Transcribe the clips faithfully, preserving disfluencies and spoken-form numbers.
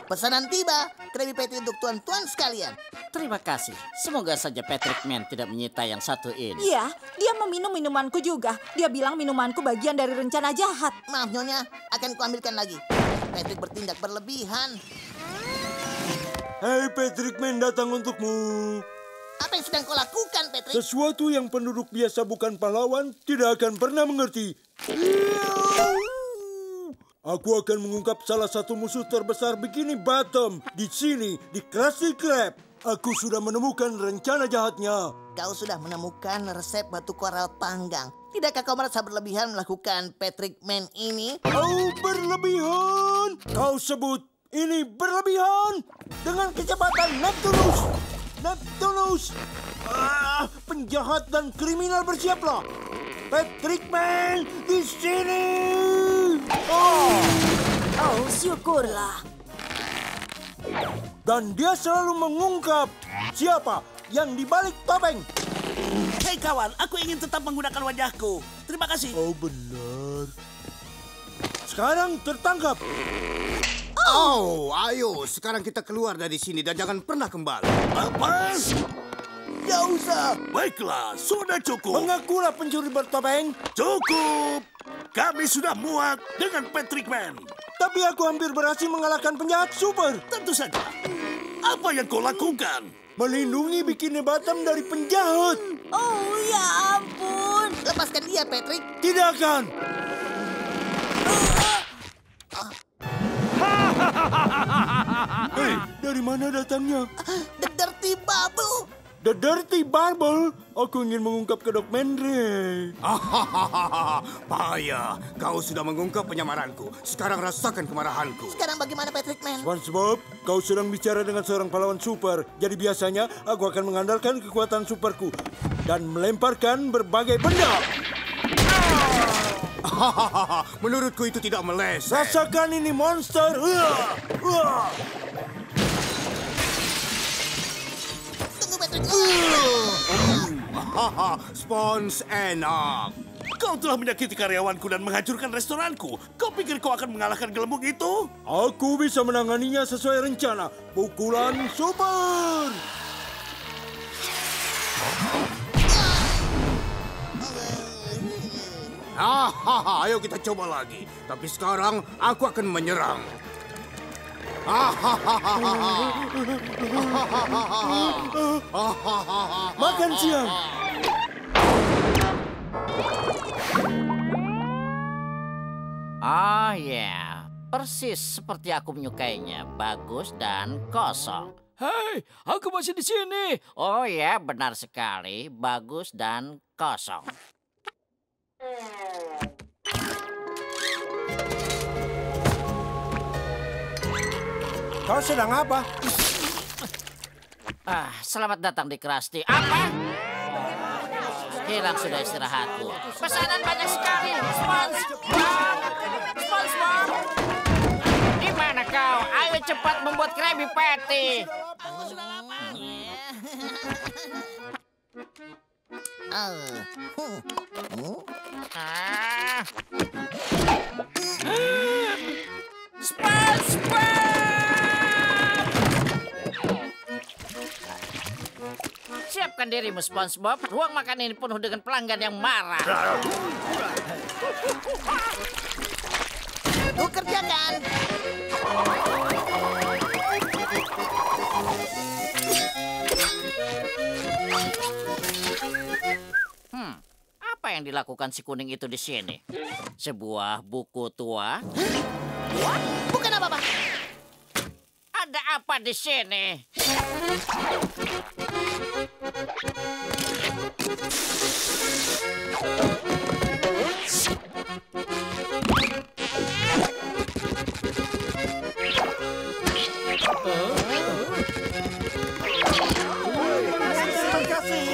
Pesanan tiba, Krabby Patty untuk tuan-tuan sekalian. Terima kasih. Semoga saja Patrick Man tidak menyita yang satu ini. Iya, dia meminum minumanku juga. Dia bilang minumanku bagian dari rencana jahat. Maaf Nyonya, akan kuambilkan lagi. Patrick bertindak berlebihan. Hei, Patrick Man datang untukmu. Apa yang sedang kau lakukan, Patrick? Sesuatu yang penduduk biasa bukan pahlawan tidak akan pernah mengerti. Aku akan mengungkap salah satu musuh terbesar Bikini Bottom di sini, di Krusty Krab. Aku sudah menemukan rencana jahatnya. Kau sudah menemukan resep batu koral panggang. Tidakkah kau merasa berlebihan melakukan Patrick Man ini? Oh, berlebihan. Kau sebut ini berlebihan. Dengan kecepatan Neptunus. Neptunus. Ah, penjahat dan kriminal bersiaplah. Patrick Man di sini. Oh. Oh, syukurlah. Dan dia selalu mengungkap siapa yang dibalik topeng. Hei kawan, aku ingin tetap menggunakan wajahku. Terima kasih. Oh, benar. Sekarang tertangkap. Oh, ayo sekarang kita keluar dari sini dan jangan pernah kembali. Apa? Gak usah. Baiklah, sudah cukup. Mengakulah pencuri bertopeng. Cukup. Kami sudah muak dengan Patrick Man. Tapi aku hampir berhasil mengalahkan penjahat super. Tentu saja. Apa yang kau lakukan? Melindungi Bikini Bottom dari penjahat. Oh, ya ampun. Lepaskan dia, Patrick. Tidak akan. Hei, dari mana datangnya? The Dirty Bubble. The Dirty Bubble. Aku ingin mengungkap kedok Mendre. Payah, kau sudah mengungkap penyamaranku. Sekarang rasakan kemarahanku. Sekarang bagaimana, Patrick Man? SpongeBob, kau sedang bicara dengan seorang pahlawan super. Jadi biasanya aku akan mengandalkan kekuatan superku dan melemparkan berbagai benda. Menurutku itu tidak meleset. Rasakan ini, monster. Uh, uh. Tunggu, Patrick. Spons enak. Kau telah menyakiti karyawanku dan menghancurkan restoranku. Kau pikir kau akan mengalahkan gelembung itu? Aku bisa menanganinya sesuai rencana. Pukulan super. Hahaha, ayo kita coba lagi. Tapi sekarang aku akan menyerang. Makan siang. Oh ya, persis seperti aku menyukainya. Bagus dan kosong. Hei, aku masih di sini. Oh ya, benar sekali. Bagus dan kosong. Kau sedang apa? Ah, selamat datang di Krusty. Apa? Hilang sudah istirahatku. Pesanan banyak sekali. SpongeBob! SpongeBob! Di mana kau? Ayo cepat membuat Krabby Patty. Oh. Hmm. Ah. SpongeBob! Siapkan dirimu, SpongeBob. Ruang makan ini penuh dengan pelanggan yang marah. Ku kerjakan. Hmm, apa yang dilakukan si kuning itu di sini? Sebuah buku tua? Bukan apa-apa. Ada apa di sini? Terima kasih.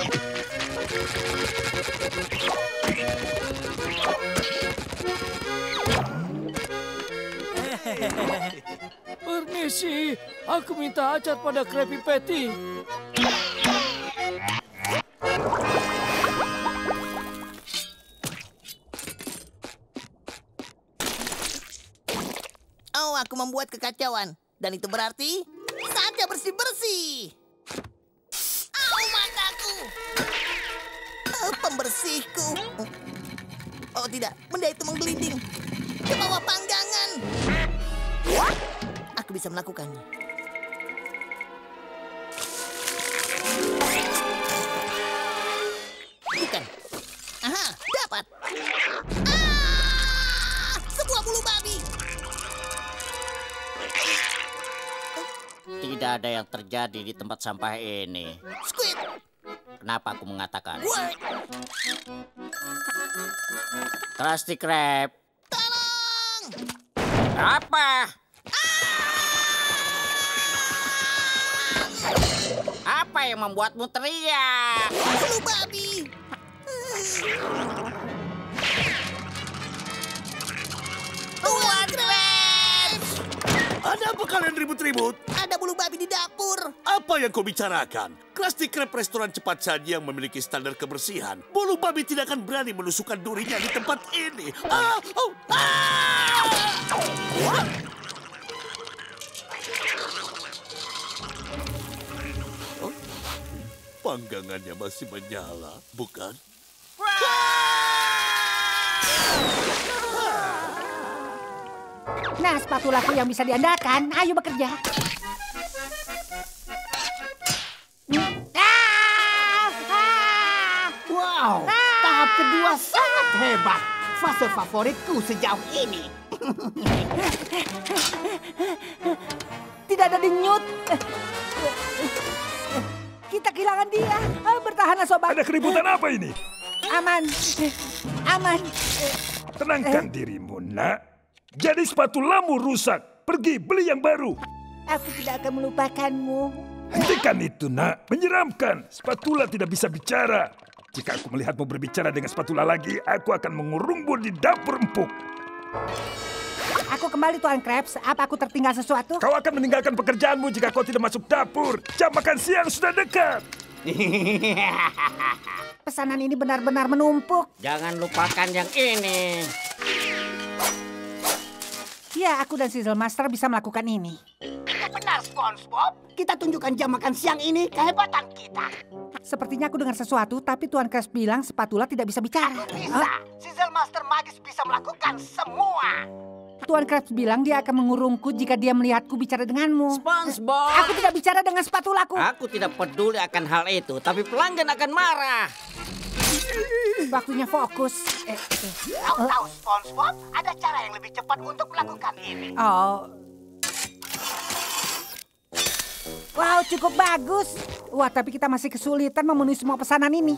Permisi, aku minta acar pada Krabby Patty. Oh, aku membuat kekacauan. Dan itu berarti saatnya bersih-bersih. Au, mataku. Oh, pembersihku. Oh tidak, benda itu menggelinding ke bawah panggangan. Aku bisa melakukannya. Bukan. Aha, dapat. Ah, sebuah bulu babi. Tidak ada yang terjadi di tempat sampah ini. Squid. Kenapa aku mengatakan? Work. Krusty Krab. Tolong. Apa? Apa yang membuatmu teriak? Bulu babi. Tuan Krabs. Ada apa kalian ribut-ribut? Ada bulu babi di dapur. Apa yang kau bicarakan? Krusty Krab restoran cepat saji yang memiliki standar kebersihan. Bulu babi tidak akan berani menusukkan durinya di tempat ini. Ah, oh, ah! Oh, panggangannya masih menyala, bukan? Nah, spatulaku yang bisa diandalkan. Ayo bekerja. Wow, tahap kedua sangat hebat. Fase favoritku sejauh ini. Tidak ada denyut. Kita kehilangan dia. Oh, bertahanlah, sobat. Ada keributan apa ini? Aman. Aman. Tenangkan dirimu, nak. Jadi spatulamu rusak. Pergi beli yang baru. Aku tidak akan melupakanmu. Hentikan itu, nak. Menyeramkan. Spatula tidak bisa bicara. Jika aku melihatmu berbicara dengan spatula lagi, aku akan mengurungmu di dapur empuk. Aku kembali, Tuan Krabs. Apa aku tertinggal sesuatu? Kau akan meninggalkan pekerjaanmu jika kau tidak masuk dapur. Jam makan siang sudah dekat. Pesanan ini benar-benar menumpuk. Jangan lupakan yang ini. Ya, aku dan Sizzle Master bisa melakukan ini. Itu benar, SpongeBob. Kita tunjukkan jam makan siang ini kehebatan kita. Sepertinya aku dengar sesuatu, tapi Tuan Krabs bilang spatula tidak bisa bicara. Bisa. Hah? Sizzle Master magis bisa melakukan semua. Tuan Krabs bilang dia akan mengurungku jika dia melihatku bicara denganmu. SpongeBob. Aku tidak bicara dengan spatulaku. Aku tidak peduli akan hal itu, tapi pelanggan akan marah. Waktunya fokus. Eh, eh. Kau tahu, SpongeBob, ada cara yang lebih cepat untuk melakukan ini. Oh. Wow, cukup bagus. Wah, tapi kita masih kesulitan memenuhi semua pesanan ini.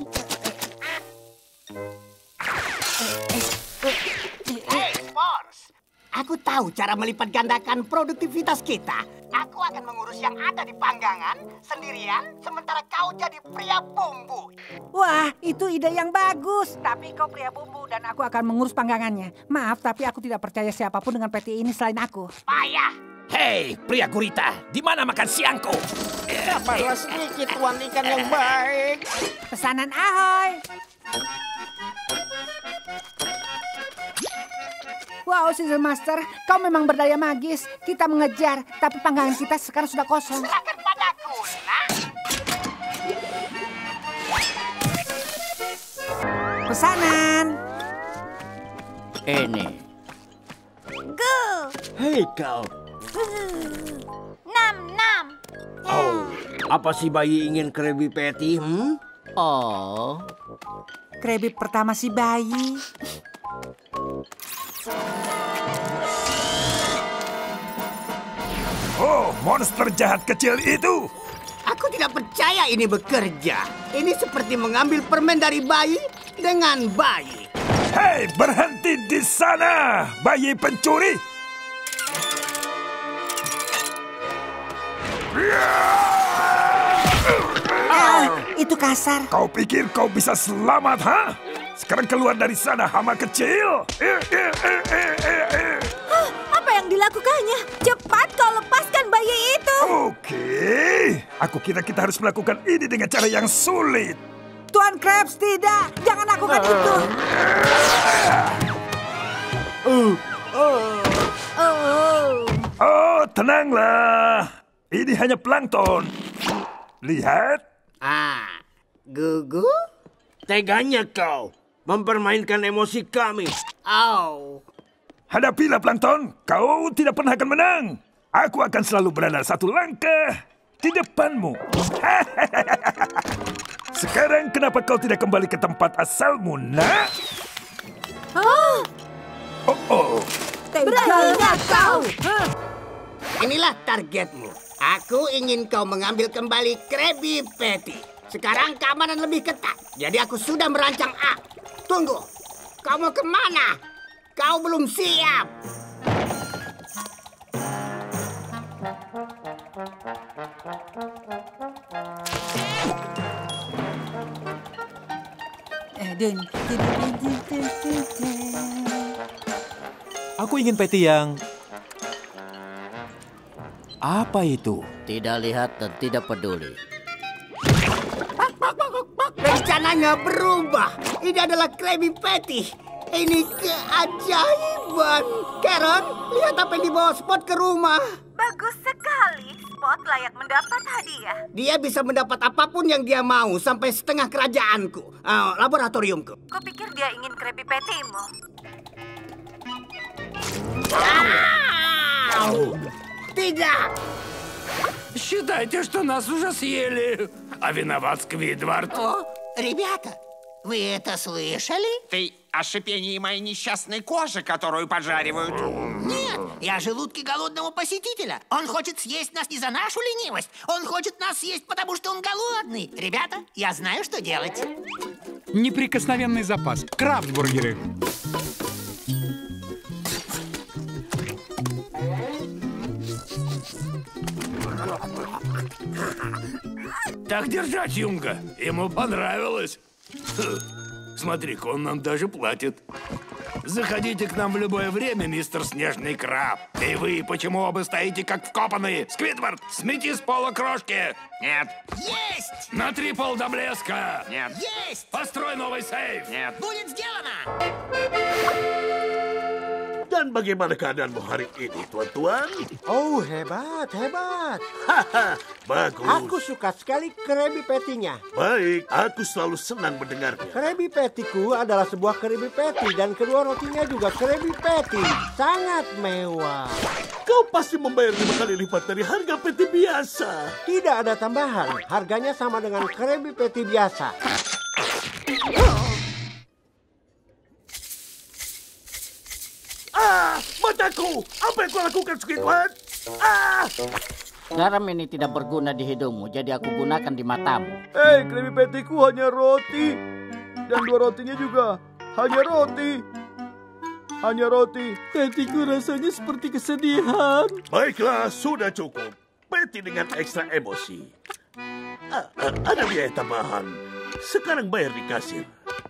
Hey, Spons. Aku tahu cara melipat gandakan produktivitas kita. Aku akan mengurus yang ada di panggangan sendirian, sementara kau jadi pria bumbu. Wah, itu ide yang bagus. Tapi kau pria bumbu dan aku akan mengurus panggangannya. Maaf, tapi aku tidak percaya siapapun dengan peti ini selain aku. Payah. Hei, pria gurita, di mana makan siangku? Sabarlah sedikit, Tuan Ikan yang baik. Pesanan ahoy. Wow, Sizzle Master, kau memang berdaya magis. Kita mengejar, tapi panggangan kita sekarang sudah kosong. Serahkan padaku, nak. Pesanan. Ini. Go. Hei kau. Nam, nam. Oh, apa si bayi ingin Krabby Patty? Hmm? Oh. Krabby pertama si bayi. Oh, monster jahat kecil itu. Aku tidak percaya ini bekerja. Ini seperti mengambil permen dari bayi dengan bayi. Hei, berhenti di sana, bayi pencuri. Ah, itu kasar. Kau pikir kau bisa selamat, ha? Sekarang keluar dari sana, hama kecil. Eh, eh, eh, eh, eh, eh. Hah, apa yang dilakukannya? Cepat kau lepaskan bayi itu. Oke, aku kira kita harus melakukan ini dengan cara yang sulit. Tuan Krabs, tidak. Jangan lakukan itu. Uh, Oh. oh, tenanglah. Ini hanya plankton. Lihat. Ah, Gugu? Teganya kau mempermainkan emosi kami. Au. Hadapilah plankton. Kau tidak pernah akan menang. Aku akan selalu berada satu langkah di depanmu. Sekarang kenapa kau tidak kembali ke tempat asalmu, nak? Oh, Oh, oh. teganya kau. Inilah targetmu. Aku ingin kau mengambil kembali Krabby Patty. Sekarang keamanan lebih ketat. Jadi aku sudah merancang A. Tunggu. Kau mau kemana? Kau belum siap. Eh, dun, dun, dun, dun, dun, dun, dun. Aku ingin patty yang... Apa itu? Tidak lihat dan tidak peduli. Rencananya berubah. Ini adalah Krabby Patty. Ini keajaiban. Karen, lihat apa yang dibawa Spot ke rumah. Bagus sekali. Spot layak mendapat hadiah. Dia bisa mendapat apapun yang dia mau sampai setengah kerajaanku. Uh, laboratoriumku. Kupikir dia ingin Krabby Patty-mu. Au! Tidak! Считайте, что нас уже съели. А виноват Сквидвард. О, ребята, вы это слышали? Ты о шипении моей несчастной кожи, которую поджаривают? Нет, я о желудке голодного посетителя. Он хочет съесть нас не за нашу ленивость. Он хочет нас съесть, потому что он голодный. Ребята, я знаю, что делать. Неприкосновенный запас. Крафтбургеры. Так держать, Юнга. Ему понравилось. Смотри-ка, он нам даже платит. Заходите к нам в любое время, мистер Снежный Краб. И вы почему оба стоите как вкопанные? Сквидвард, смети с пола крошки. Нет. Есть! Натри пол до блеска. Нет. Есть! Построй новый сейф. Нет. Будет сделано! Dan bagaimana keadaanmu hari ini, tuan-tuan? Oh, hebat, hebat. Haha, bagus. Aku suka sekali Krabby Patty-nya. Baik, aku selalu senang mendengarnya. Krabby Patty-ku adalah sebuah Krabby Patty dan kedua rotinya juga Krabby Patty. Sangat mewah. Kau pasti membayar lima kali lipat dari harga patty biasa. Tidak ada tambahan. Harganya sama dengan Krabby Patty biasa. Ah, mataku! Apa yang kau lakukan, Squidward? Ah! Garam ini tidak berguna di hidungmu, jadi aku gunakan di matamu. Hei, Krabby Patty-ku hanya roti. Dan dua rotinya juga hanya roti. Hanya roti. Patty-ku rasanya seperti kesedihan. Baiklah, sudah cukup. Patty dengan ekstra emosi. Ah, ah, ada biaya tambahan. Sekarang bayar di kasir.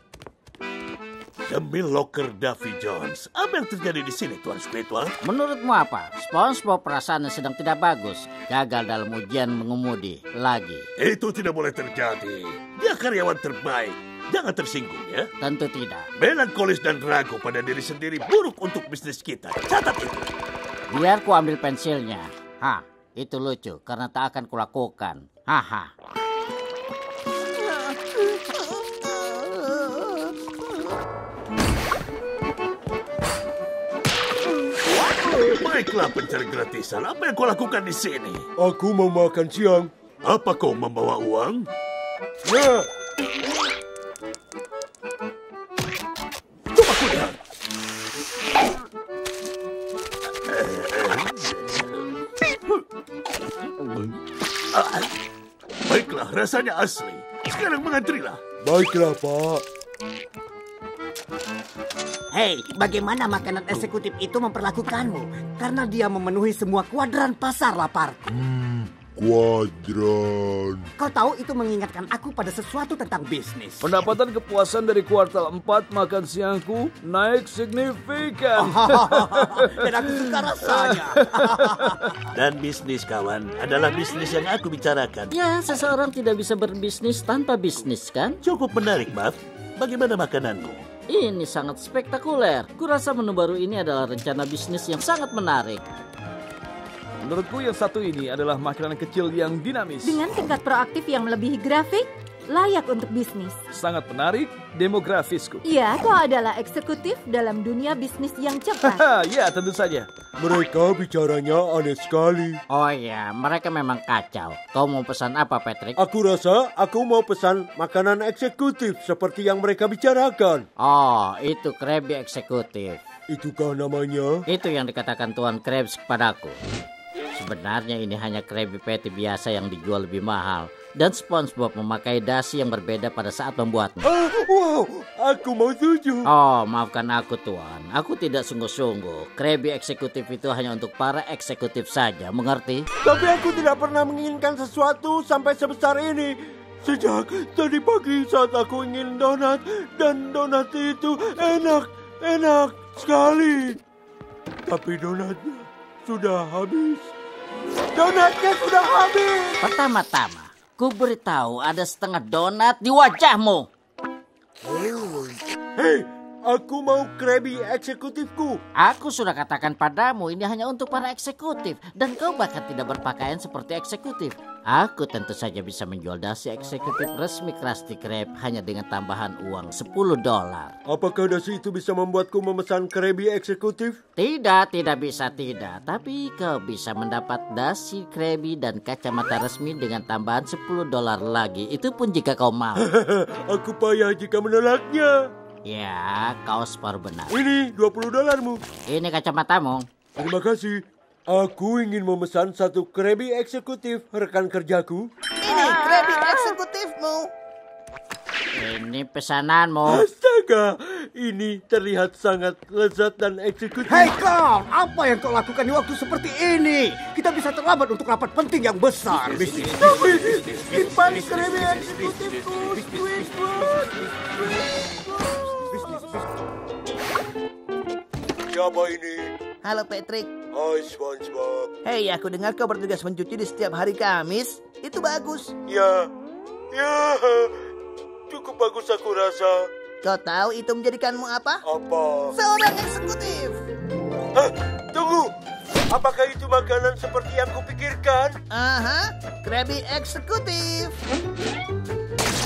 Demi loker Davy Jones. Apa yang terjadi di sini, Tuan Squidward? Menurutmu apa? SpongeBob perasaannya sedang tidak bagus. Gagal dalam ujian mengemudi lagi. Itu tidak boleh terjadi. Dia karyawan terbaik. Jangan tersinggung ya. Tentu tidak. Melankolis dan ragu pada diri sendiri buruk untuk bisnis kita. Catat itu. Biar ku ambil pensilnya. Hah, itu lucu karena tak akan kulakukan. Haha. Baiklah pencari gratisan. Apa yang kau lakukan di sini? Aku mau makan siang. Apa kau membawa uang? Ya. Coba aku lihat. Ah, baiklah, rasanya asli. Sekarang mengantrilah. Baiklah, Pak. Hei, bagaimana makanan eksekutif itu memperlakukanmu? Karena dia memenuhi semua kuadran pasar lapar. Hmm, kuadran. Kau tahu itu mengingatkan aku pada sesuatu tentang bisnis. Pendapatan kepuasan dari kuartal empat makan siangku naik signifikan. Dan aku suka rasanya. Dan bisnis, kawan, adalah bisnis yang aku bicarakan. Ya, seseorang tidak bisa berbisnis tanpa bisnis, kan? Cukup menarik, Maaf. Bagaimana makananmu? Ini sangat spektakuler. Kurasa menu baru ini adalah rencana bisnis yang sangat menarik. Menurutku yang satu ini adalah makanan kecil yang dinamis. Dengan tingkat proaktif yang melebihi grafik, layak untuk bisnis. Sangat menarik, demografisku. Ya, kau adalah eksekutif dalam dunia bisnis yang cepat. Ya, tentu saja. Mereka bicaranya aneh sekali. Oh ya, mereka memang kacau. Kau mau pesan apa, Patrick? Aku rasa aku mau pesan makanan eksekutif seperti yang mereka bicarakan. Oh, itu Krabby eksekutif. Itukah namanya? Itu yang dikatakan Tuan Krabs kepadaku. Sebenarnya ini hanya Krabby Patty biasa yang dijual lebih mahal. Dan SpongeBob memakai dasi yang berbeda pada saat membuatnya. Oh, wow, aku mau setuju. Oh, maafkan aku Tuan. Aku tidak sungguh-sungguh. Krabby eksekutif itu hanya untuk para eksekutif saja, mengerti? Tapi aku tidak pernah menginginkan sesuatu sampai sebesar ini. Sejak tadi pagi saat aku ingin donat. Dan donat itu enak, enak sekali. Tapi donatnya sudah habis. Donatnya sudah habis. Pertama-tama, ku beritahu ada setengah donat di wajahmu. Hei, aku mau Krabby eksekutifku. Aku sudah katakan padamu ini hanya untuk para eksekutif. Dan kau bahkan tidak berpakaian seperti eksekutif. Aku tentu saja bisa menjual dasi eksekutif resmi Krusty Krab hanya dengan tambahan uang sepuluh dolar. Apakah dasi itu bisa membuatku memesan Krabby eksekutif? Tidak, tidak bisa tidak. Tapi kau bisa mendapat dasi Krabby dan kacamata resmi dengan tambahan sepuluh dolar lagi. Itu pun jika kau mau. Aku payah jika menolaknya. Ya, kau separuh benar. Ini dua puluh dolarmu. Ini kacamatamu. Terima kasih. Aku ingin memesan satu Krabby eksekutif rekan kerjaku. Ini Krabby eksekutifmu. Ini pesananmu. Astaga, ini terlihat sangat lezat dan eksekutif. Hei kau, apa yang kau lakukan di waktu seperti ini? Kita bisa terlambat untuk rapat penting yang besar. Bisnis. Simpan Krabby eksekutifku. Siapa ini? Halo Patrick. Hai SpongeBob. Hei, aku dengar kau bertugas mencuci di setiap hari Kamis. Itu bagus. Ya, ya, cukup bagus aku rasa. Kau tahu itu menjadikanmu apa? Apa? Seorang eksekutif. Hah, tunggu. Apakah itu makanan seperti yang kupikirkan? Aha, Krabby eksekutif.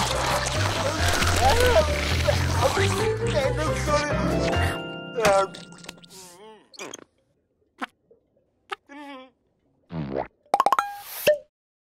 Enak sekali.